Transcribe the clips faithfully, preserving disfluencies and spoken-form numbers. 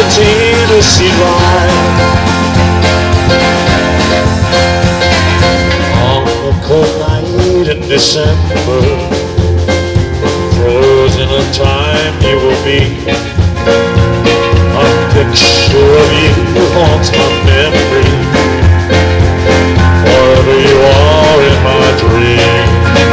Tennessee line. On a cold night in December, frozen in time you will be. A picture of you haunts my memory. Forever you are in my dream.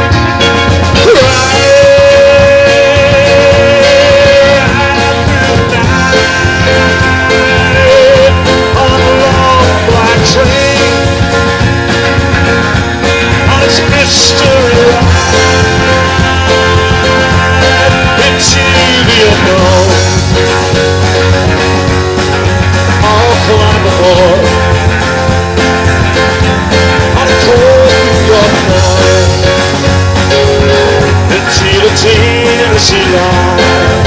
Tennessee line.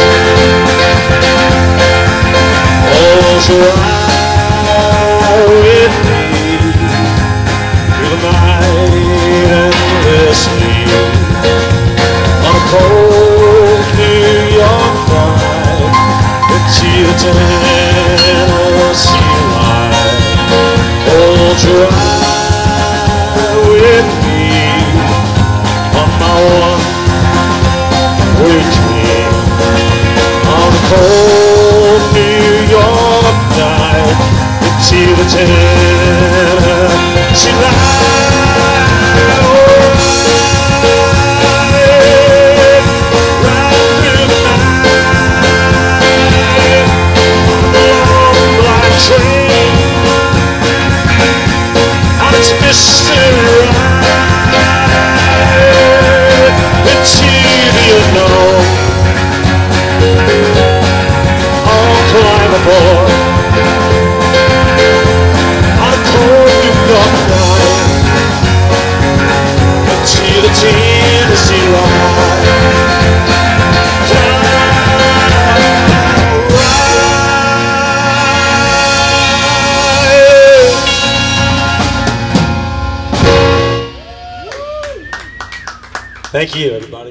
Oh, so ride with me through the night endlessly on a cold New York night. Into the Tennessee line. Oh, so ride with me on my one way train on a cold New York night into the Tennessee line. Right through the night, long black train on its mystery ride into the unknown. I'll climb aboard on a cold New York night into the Tennessee line. Thank you, everybody.